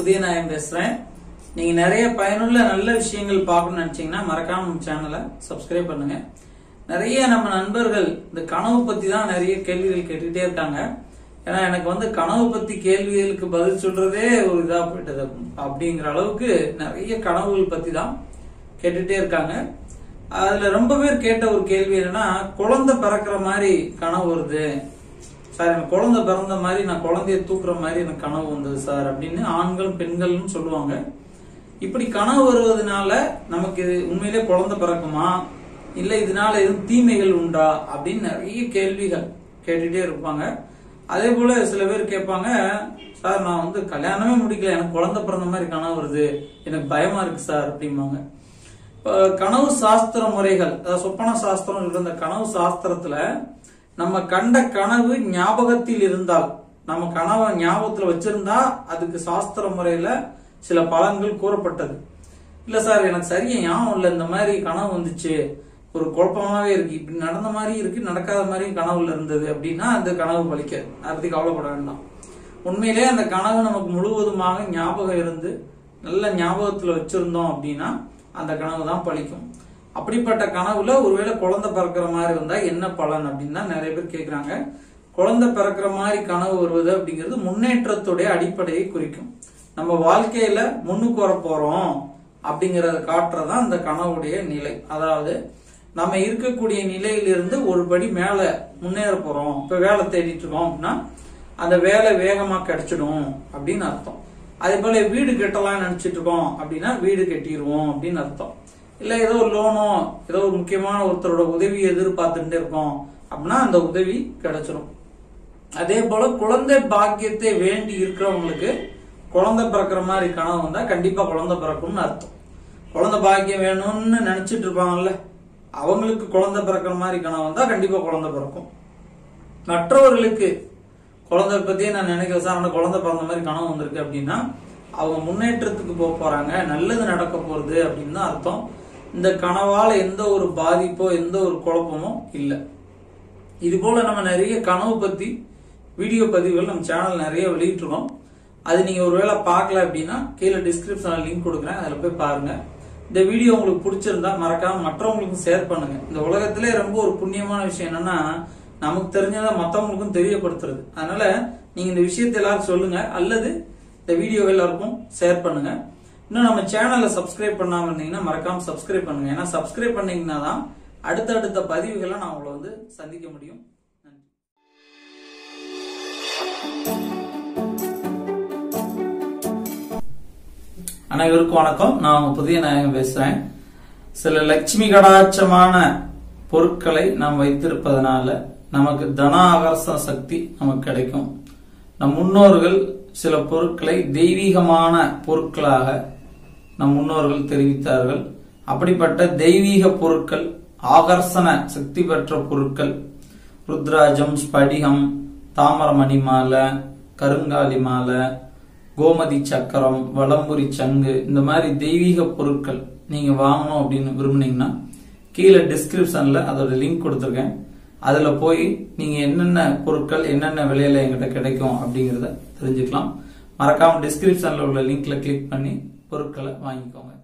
புதிய நாயம் பேசுறேன். நீங்க நிறைய பயனுள்ள நல்ல விஷயங்கள் பார்க்கணும்னு நினைச்சீங்கன்னா மறக்காம நம்ம சேனலை சப்ஸ்கிரைப் பண்ணுங்க. நிறைய நம்ம நண்பர்கள் இந்த கனவு பத்தி தான் நிறைய கேள்விகள் கேட்டுட்டே இருக்காங்க. ஏன்னா எனக்கு கனவு பத்தி கேள்விகளுக்கு பதில் சொல்றதே ஒரு இதா போயிட்டது அப்படிங்கிற அளவுக்கு நிறைய கனவுகள் பத்தி தான் கேட்டுட்டே இருக்காங்க. அதுல ரொம்ப பேர் கேட்ட ஒரு கேள்வி என்னன்னா, குழந்தை பிறக்கிற மாதிரி கனவு வருது சார், எனக்கு குழந்தை பிறந்த மாதிரி நான் குழந்தைய தூக்குற மாதிரி எனக்கு கனவு வந்தது சார் அப்படின்னு ஆண்கள் பெண்கள்னு சொல்லுவாங்க. இப்படி கனவு வருவதனால நமக்கு உண்மையிலே குழந்தை பிறக்குமா, இல்ல இதனால எதுவும் தீமைகள் உண்டா அப்படின்னு நிறைய கேள்விகள் கேட்டுட்டே இருப்பாங்க. அதே போல சில பேர் கேட்பாங்க, சார் நான் கல்யாணமே முடிக்கல, எனக்கு குழந்தை பிறந்த மாதிரி கனவு வருது, எனக்கு பயமா இருக்கு சார் அப்படிம்பாங்க. கனவு சாஸ்திர முறைகள், அதாவது சொப்பன சாஸ்திரம் சொல்ற அந்த கனவு சாஸ்திரத்துல நம்ம கண்ட கனவு ஞாபகத்தில் இருந்தால், நம்ம கனவை ஞாபகத்துல வச்சிருந்தா அதுக்கு சாஸ்திர முறையில சில பலன்கள் கூறப்பட்டது. இல்ல சார் எனக்கு சரியா ஞாபகம் இல்ல, இந்த மாதிரி கனவு வந்துச்சு, ஒரு குழப்பமாவே இருக்கு, இப்படி நடந்த மாதிரி இருக்கு நடக்காத மாதிரி கனவுல இருந்தது அப்படின்னா அந்த கனவு பலிக்காது. அதை பத்தி கவலைப்பட வேண்டாம். உண்மையிலே அந்த கனவு நமக்கு முழுவதுமாக ஞாபகம் இருந்து நல்ல ஞாபகத்துல வச்சிருந்தோம் அப்படின்னா அந்த கனவு தான் பலிக்கும். அப்படிப்பட்ட கனவுல ஒருவேளை குழந்தை பிறக்கிற மாதிரி வந்தா என்ன பலன் அப்படின்னு தான் நிறைய பேர் கேட்கிறாங்க. குழந்தை பிறக்கிற மாதிரி கனவு வருவது அப்படிங்கிறது முன்னேற்றத்துடைய அடிப்படையை குறிக்கும். நம்ம வாழ்க்கையில முன்னுக்கு வர போறோம் அப்படிங்கறத காட்டுறதான் அந்த கனவுடைய நிலை. அதாவது நம்ம இருக்கக்கூடிய நிலையிலிருந்து ஒரு படி மேல முன்னேற போறோம். இப்ப வேலை தேடிட்டு இருக்கோம் அப்படின்னா அந்த வேலை வேகமா கிடைச்சிடும் அப்படின்னு அர்த்தம். அதே போல வீடு கட்டலாம் நினைச்சிட்டு இருக்கோம் அப்படின்னா வீடு கட்டிடுவோம் அப்படின்னு அர்த்தம். இல்ல ஏதோ ஒரு லோனோ ஏதோ ஒரு முக்கியமான ஒருத்தரோட உதவியை எதிர்பார்த்துட்டே இருக்கோம் அப்படின்னா அந்த உதவி கிடைச்சிடும். அதே போல குழந்தை பாக்கியத்தை வேண்டி இருக்கிறவங்களுக்கு குழந்தை பிறக்கிற மாதிரி கனவு வந்தா கண்டிப்பா குழந்தை பிறக்கும்னு அர்த்தம். குழந்தை பாக்கியம் வேணும்னு நினைச்சிட்டு இருப்பாங்கல்ல, அவங்களுக்கு குழந்தை பிறக்கிற மாதிரி கனவு வந்தா கண்டிப்பா குழந்தை பிறக்கும். மற்றவர்களுக்கு குழந்தை பத்தியே நான் நினைக்கிறேன் சார், அந்த குழந்தை பிறந்த மாதிரி கனவு வந்திருக்கு அப்படின்னா அவங்க முன்னேற்றத்துக்கு போக போறாங்க, நல்லது நடக்க போறது அப்படின்னு தான் அர்த்தம். இந்த கனவால எந்த ஒரு பாதிப்போ எந்த ஒரு குழப்பமோ இல்லை. இது போல நம்ம நிறைய கனவு பத்தி வீடியோ பதிவுகள் நம்ம சேனல் நிறைய வெளியிட்டிருக்கோம். அது நீங்க ஒருவேளை பார்க்கல அப்படின்னா கீழே டிஸ்கிரிப்ஷன்ல லிங்க் கொடுக்குறேன், அதுல போய் பாருங்க. இந்த வீடியோ உங்களுக்கு பிடிச்சிருந்தா மறக்காம மற்றவங்களுக்கும் ஷேர் பண்ணுங்க. இந்த உலகத்திலே ரொம்ப ஒரு புண்ணியமான விஷயம் என்னன்னா, நமக்கு தெரிஞ்சதை மற்றவங்களுக்கும் தெரியப்படுத்துறது. அதனால நீங்க இந்த விஷயத்தை எல்லாரும் சொல்லுங்க, அல்லது இந்த வீடியோ எல்லாருக்கும் ஷேர் பண்ணுங்க. இன்னும் நம்ம சேனலை சப்ஸ்கிரைப் பண்ணாம இருந்தீங்கன்னா மறக்காம சப்ஸ்கிரைப் பண்ணுங்க. ஏன்னா சப்ஸ்கிரைப் பண்ணீங்கன்னா தான் அடுத்தடுத்த பதிவுகளை நான் உங்களை சந்திக்க முடியும். நன்றி. அனைவருக்கும் வணக்கம். நான் உங்க புதிய நாயகம் பேசுறேன். சில லட்சுமி கடாட்சமான பொருட்களை நாம் வைத்திருப்பதனால நமக்கு தன ஆகர்ஷண சக்தி நமக்கு கிடைக்கும். நம் முன்னோர்கள் சில பொருட்களை தெய்வீகமான பொருட்களாக நம் முன்னோர்கள் தெரிவித்தார்கள். அப்படிப்பட்ட தெய்வீக பொருட்கள், ஆகர்ஷண சக்தி பெற்ற பொருட்கள், ருத்ராஜம், ஸ்படிகம், தாமரமணி மாலை, கருங்காலி மாலை, கோமதி சக்கரம், வலம்புரி சங்கு, இந்த மாதிரி தெய்வீக பொருட்கள் நீங்க வாங்கணும் அப்படின்னு விரும்புனீங்கன்னா கீழே டிஸ்கிரிப்ஷன்ல அதோட லிங்க் கொடுத்துருக்கேன். அதுல போய் நீங்க என்னென்ன பொருட்கள் என்னென்ன விலையில எங்கிட்ட கிடைக்கும் அப்படிங்கறத தெரிஞ்சுக்கலாம். மறக்காம டிஸ்கிரிப்ஷன்ல உள்ள லிங்க்ல கிளிக் பண்ணி பொருட்களை வாங்கிக்கோங்க.